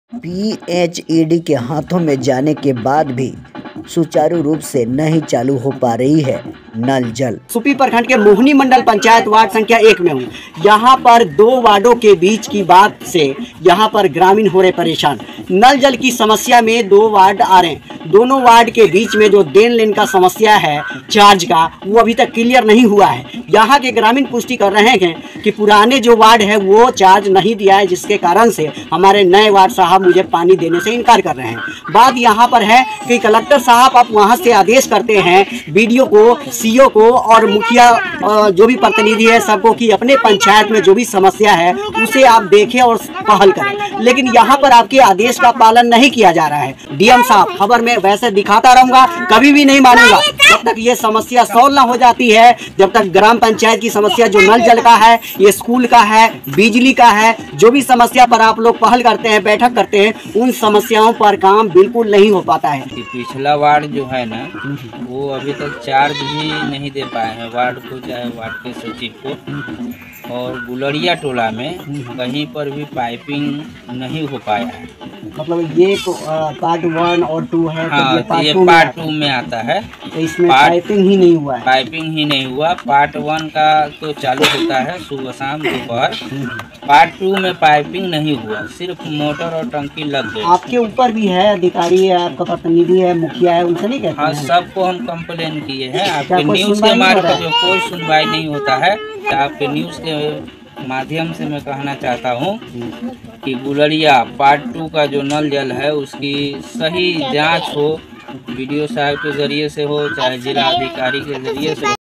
PHED के हाथों में जाने के बाद भी सुचारू रूप से नहीं चालू हो पा रही है नल जल। सुपी प्रखंड के मोहनी मंडल पंचायत वार्ड संख्या 1 में हूँ। यहाँ पर 2 वार्डों के बीच की बात से यहाँ पर ग्रामीण हो रहे परेशान। नल जल की समस्या में 2 वार्ड आ रहे हैं। दोनों वार्ड के बीच में जो देन लेन का समस्या है चार्ज का, वो अभी तक क्लियर नहीं हुआ है। यहाँ के ग्रामीण पुष्टि कर रहे हैं कि पुराने जो वार्ड है वो चार्ज नहीं दिया है, जिसके कारण से हमारे नए वार्ड साहब मुझे पानी देने से इनकार कर रहे हैं। बात यहाँ पर है कि कलेक्टर साहब आप वहाँ से आदेश करते हैं BDO को, CO को और मुखिया जो भी प्रतिनिधि है सबको कि अपने पंचायत में जो भी समस्या है उसे आप देखें और पहल करें, लेकिन यहाँ पर आपके आदेश का पालन नहीं किया जा रहा है। DM साहब, खबर में वैसे दिखाता रहूंगा, कभी भी नहीं मानूंगा जब तक ये समस्या सॉल्व ना हो जाती है, जब तक ग्राम पंचायत की समस्या जो नल जल का है, ये स्कूल का है, बिजली का है, जो भी समस्या पर आप लोग पहल करते हैं, बैठक करते हैं, उन समस्याओं पर काम बिल्कुल नहीं हो पाता है। पिछला वार्ड जो है ना, वो अभी तक चार्ज भी नहीं दे पाए हैं वार्ड को, चाहे वार्ड के सचिव को। और गुलरिया टोला में कहीं पर भी पाइपिंग नहीं हो पाया है। मतलब ये तो पार्ट 1 और 2 है। हाँ, तो ये पार्ट 2 में आता है। तो इसमें पाइपिंग ही नहीं हुआ है। पाइपिंग ही नहीं हुआ। पार्ट 1 का तो चालू होता है सुबह शाम दोपहर। पार्ट 2 में पाइपिंग नहीं हुआ, सिर्फ मोटर और टंकी लग गई। आपके ऊपर भी है अधिकारी है, आपका प्रतिनिधि है, मुखिया है, उनसे नहीं कहते? हाँ, सबको हम कंप्लेन किए हैं। आपके न्यूज़ के मार्फत जो कोई सुनवाई नहीं होता है। आपके न्यूज़ के माध्यम से मैं कहना चाहता हूँ कि गुलरिया पार्ट 2 का जो नल जल है उसकी सही जांच हो, BDO साहब के जरिए से हो, चाहे जिला अधिकारी के जरिए से हो।